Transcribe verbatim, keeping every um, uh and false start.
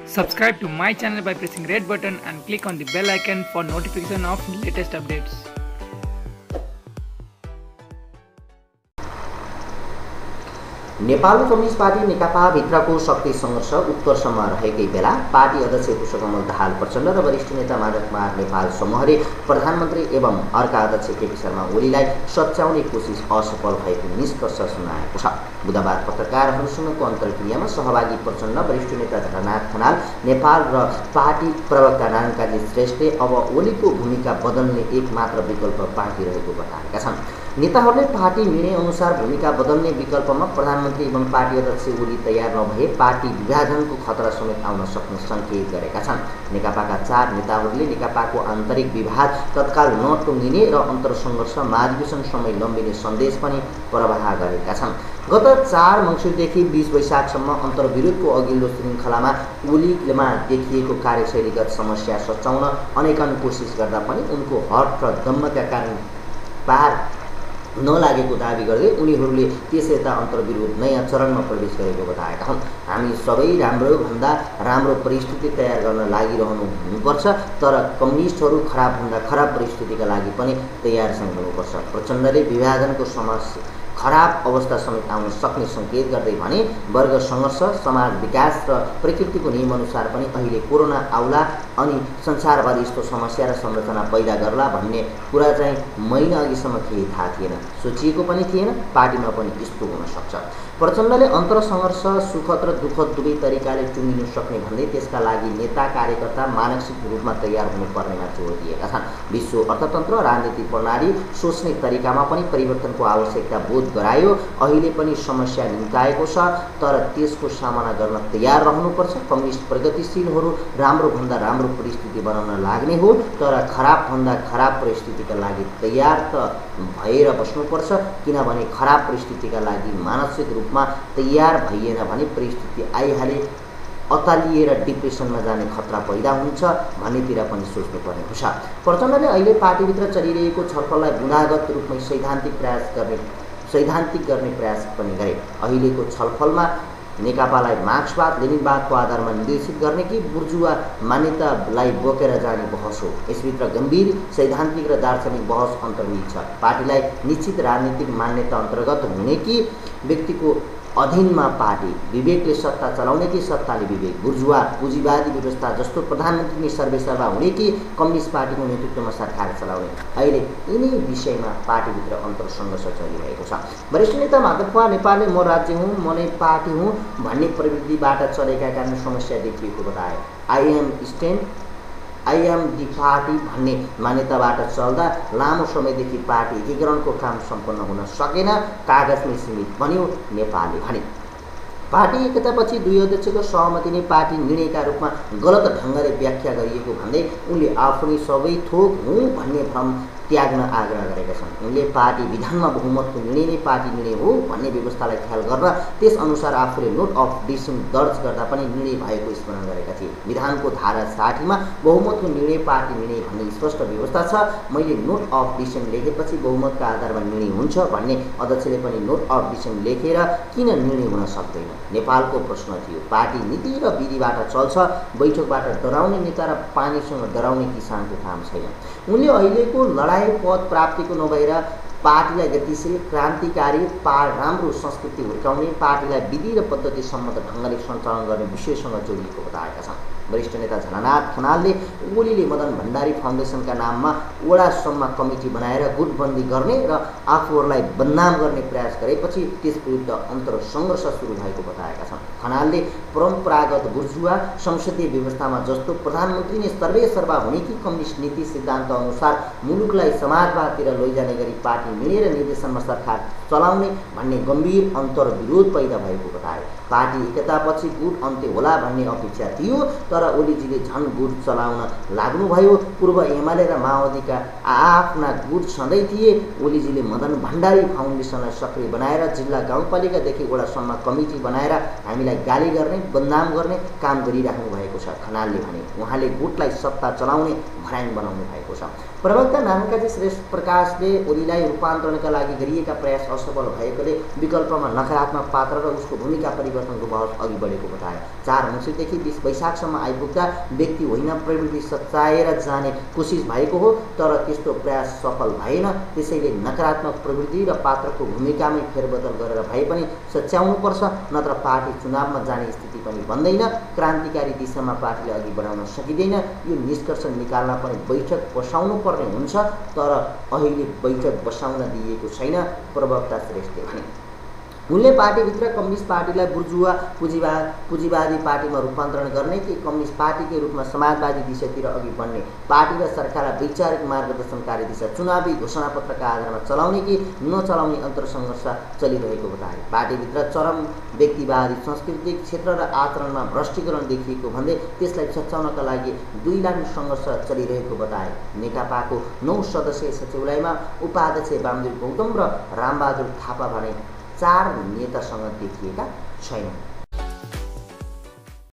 Subscribe to my channel by pressing red button and click on the bell icon for notification of latest updates. Nepal communist party Nekapa भित्रको शक्ति सङ्घर्ष उत्कर्षमा रहेकै बेला party अध्यक्ष पुष्पकमल दाहाल प्रचण्ड र वरिष्ठ नेता माधव कुमार नेपाल समूहले प्रधानमन्त्री एवं अर्का अध्यक्ष केपी शर्मा ओलीलाई सच्याउने कोसिस असफल भएको निष्कर्ष सुनाएको छ। बुधबार पत्रकारहरूसँगको अन्तर्क्रियामा सहभागी प्रचण्ड, वरिष्ठ नेता झलनाथ खनाल, नेपाल र पार्टी प्रवक्ता नारायण श्रेष्ठले अब ओलीको भूमिका बदल्ने एक मात्र विकल्प पार्टी रहेको बताएका छन्। नेताहरूले पार्टी निर्णय अनुसार भूमिका बदल्ने विकल्पमा प्रधानमन्त्री एवं पार्टी अध्यक्ष ओली तयार नभए पार्टी विभाजनको खतरा समेत आउन सक्ने सङ्केत गरेका छन्। नेकपाका चार नेताहरूले नेकपाको आन्तरिक विवाद तत्काल नटुङ्गिने र अन्तरसङ्घर्ष महाधिवेशन समय लम्बिने सन्देश पनि प्रवाह गरेका छन्। गत चार मङ्सिरदेखि बीस वैशाखसम्म अन्तर्विरोधको अघिल्लो श्रृङ्खलामा ओलीमा देखिएको कार्यशैलीगत समस्या सच्याउन अनेकन कोसिस गर्दा पनि उनको हट र दम्मका कारण पार नलागेको दाबी गर्दै उनीहरूले त्यसैता अन्तर्विरोध नयाँ चरणमा प्रवेश गरेको बताएका हुन्। हामी सबै राम्रो भन्दा राम्रो परिस्थिति तयार गर्न लागिरहनु हुनुपर्छ, तर कम्युनिस्टहरू खराबभन्दा खराब परिस्थितिका लागि पनि तयार चाहिँ हुनुपर्छ। प्रचण्डले विभाजनको समस्या खराब अवस्था समेत आउन सक्ने सङ्केत गर्दै भने वर्ग सङ्घर्ष, समाज विकास र प्रकृतिको नियमअनुसार पनि अहिले कोरोना आउला अनि संसारभरि यस्तो समस्या र संरचना पैदा गर्ला भन्ने कुरा चाहिँ महिना अघिसम्म केही थाहा थिएन, सोचिएको पनि थिएन। पार्टीमा पनि यस्तो हुन सक्छ। प्रचण्डले अन्तरसङ्घर्ष सुखद र दुःखद दुवै तरिकाले टुङ्गिनु सक्ने भन्दै त्यसका लागि नेता कार्यकर्ता मानसिक रूपमा तयार हुनुपर्नेमा जोड दिएका छन्। विश्व अर्थतन्त्र, राजनीतिक प्रणाली, सोच्ने तरिकामा पनि परिवर्तनको आवश्यकता बोध गरायो। अहिले पनि समस्या निम्ताएको छ, तर त्यसको सामना गर्न तयार रहनुपर्छ। कम्युनिस्ट प्रगतिशीलहरू राम्रो भन्दा राम्रो परिस्थिति बनाउन लाग्ने हो, तर खराबभन्दा खराब परिस्थितिका लागि तयार त भएर बस्नुपर्छ, किनभने खराब परिस्थितिका लागि मानसिक रूपमा तयार भइएन भने परिस्थिति आइहाले अतालिएर डिप्रेसनमा जाने खतरा पैदा हुन्छ भन्नेतिर पनि सोच्नुपर्ने हुन्छ। प्रचण्डले अहिले पार्टीभित्र चलिरहेको छलफललाई बुँदागत रूपमै सैद्धान्तिक प्रयास गर्ने सैद्धान्तिक गर्ने प्रयास पनि गरे। अहिलेको छलफलमा नेकपालाई मार्क्सवाद लेनिनवादको आधारमा निर्देशित गर्ने कि बुर्जुवा मान्यतालाई बोकेर जाने बहस हो। यसभित्र गम्भीर सैद्धान्तिक र दार्शनिक बहस अन्तर्निहित छ। पार्टीलाई निश्चित राजनीतिक मान्यता अन्तर्गत हुने कि व्यक्तिको अधीनमा पार्टी, विवेकले सत्ता चलाउने कि सत्ताले विवेक, बुर्जुवा पुँजीवादी व्यवस्था जस्तो प्रधानमन्त्री नै सर्वेसर्वा हुने कि कम्युनिस्ट पार्टीको नेतृत्वमा सरकार चलाउने, अहिले यिनै विषयमा पार्टीभित्र अन्तरसङ्घर्ष चलिरहेको छ। वरिष्ठ नेता माधव कुमार नेपालले म राज्य हुँ, म नै पार्टी हुँ भन्ने प्रवृत्तिबाट चलेका कारण समस्या देखिएको बताए। I am stand I am the party भन्ने मान्यताबाट चल्दा लामो समयदेखि पार्टी एकीकरणको काम सम्पन्न हुन सकेन, कागजमै सीमित बन्यो नेपालले भने। पार्टी एकतापछि दुई अध्यक्षको सहमति नै पार्टी निर्णयका रूपमा गलत ढङ्गले व्याख्या गरिएको भन्दै उनले आफू नै सबै थोक हुँ भन्ने भ्रम त्याग्न आग्रह गरेका छन्। उनले पार्टी विधानमा बहुमतको निर्णय नै पार्टी निर्णय हो भन्ने व्यवस्थालाई ख्याल गर्न त्यसअनुसार आफूले नोट अफ डिसिसन दर्ज गर्दा पनि निर्णय भएको स्मरण गरेका थिए। विधानको धारा साठीमा बहुमतको निर्णय पार्टी निर्णय भन्ने स्पष्ट व्यवस्था छ। मैले नोट अफ डिसिसन लेखेपछि बहुमतका आधारमा निर्णय हुन्छ भन्ने अध्यक्षले पनि नोट अफ डिसिसन लेखेर किन निर्णय हुन सक्दैन? नेपालको प्रश्न थियो। पार्टी नीति र विधिबाट चल्छ, बैठकबाट डराउने नेता र पानीसँग डराउने किसानको काम छैन। उनले अहिलेको लडाइँ पद प्राप्तिको नभएर पार्टीलाई गतिशील, क्रान्तिकारी, पा राम्रो संस्कृति हुर्काउने, पार्टीलाई विधि र पद्धति सम्मत ढङ्गले सञ्चालन गर्ने विषयसँग जोडिएको बताएका छन्। वरिष्ठ नेता झलनाथ खनालले ओलीले मदन भण्डारी फाउन्डेसनका नाममा वडासम्म कमिटी बनाएर गुटबन्दी गर्ने र आफूहरूलाई बदनाम गर्ने प्रयास गरेपछि त्यसविरुद्ध अन्तरसङ्घर्ष सुरु भएको बताएका छन्। खनालले परम्परागत बुर्जुवा संसदीय व्यवस्थामा जस्तो प्रधानमन्त्री नै सर्वेसर्वा हुने कि कम्युनिस्ट नीति सिद्धान्त अनुसार मुलुकलाई समाजवादतिर लैजाने गरी पार्टी निर्णय र निर्देशनमा सरकार चलाउने भन्ने गम्भीर अन्तर्विरोध पैदा भएको बताए। पार्टी एकतापछि गुट अन्त्य होला भन्ने अपेक्षा थियो, तर ओलीजीले झन् गुट चलाउन लाग्नुभयो। पूर्व एमाले र माओवादीका आफ्ना गुट सधैँ थिए। ओलीजीले मदन भण्डारी फाउन्डेसनलाई सक्रिय बनाएर जिल्ला गाउँपालिकादेखि वडासम्म कमिटी बनाएर हामीलाई गाली गर्ने, बदनाम गर्ने काम गरिराख्नु भएको छ, खनालले भने। उहाँले गुटलाई सत्ता चलाउने भर्याङ बनाउनु भएको छ। प्रवक्ता नारायणकाजी श्रेष्ठ प्रकाशले ओलीलाई रूपान्तरणका लागि गरिएका प्रयास असफल भएकोले विकल्पमा नकारात्मक पात्र र उसको भूमिका परिवर्तनको बहस अघि बढेको बताए। चार मङ्सिरदेखि बिस वैशाखसम्म आइपुग्दा व्यक्ति होइन प्रवृत्ति सच्याएर जाने कोसिस भएको हो, तर त्यस्तो प्रयास सफल भएन। त्यसैले नकारात्मक प्रवृत्ति र पात्रको भूमिकामै फेरबदल गरेर भए पनि सच्याउनुपर्छ, नत्र पार्टी चुनावमा जाने स्थिति पनि बन्दैन। क्रान्तिकारी दिशामा पार्टीले अघि बढाउन सकिँदैन। यो निष्कर्ष निकाल्न पनि बैठक बसाउनु पर्ने हुन्छ, तर अहिले बैठक बसाउन दिएको छैन, प्रवक्ता श्रेष्ठले भने। उनले पार्टीभित्र कम्युनिस्ट पार्टीलाई बुर्जुवा पुँजीवाद पुँजीवादी पार्टीमा रूपान्तरण गर्ने कि कम्युनिस्ट पार्टीकै रूपमा समाजवादी दिशातिर अघि बढ्ने, पार्टी र सरकारलाई वैचारिक मार्गदर्शनकारी दिशा चुनावी घोषणापत्रका आधारमा चलाउने कि नचलाउने अन्तरसङ्घर्ष चलिरहेको बताए। पार्टीभित्र चरम व्यक्तिवादी सांस्कृतिक क्षेत्र र आचरणमा भ्रष्टीकरण देखिएको भन्दै त्यसलाई सच्याउनका लागि दुई लाख सङ्घर्ष चलिरहेको बताए। नेकपाको नौ सदस्यीय सचिवालयमा उपाध्यक्ष वामदेव गौतम र रामबहादुर थापा भने चार नेतासँग देखिएका छैनन्।